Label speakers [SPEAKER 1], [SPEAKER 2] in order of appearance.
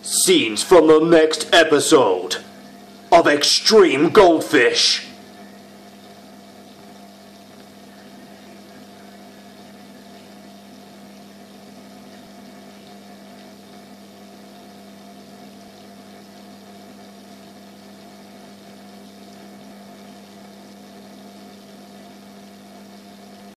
[SPEAKER 1] Scenes from the next episode of Extreme Goldfish.